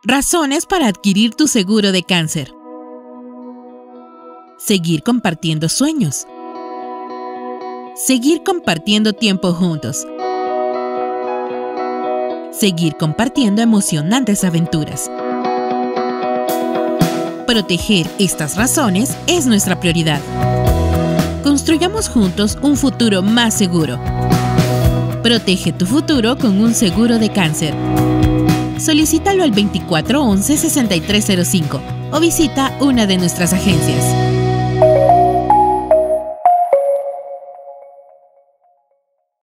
Razones para adquirir tu seguro de cáncer. Seguir compartiendo sueños. Seguir compartiendo tiempo juntos. Seguir compartiendo emocionantes aventuras. Proteger estas razones es nuestra prioridad. Construyamos juntos un futuro más seguro. Protege tu futuro con un seguro de cáncer. Solicítalo al 2411-6305 o visita una de nuestras agencias.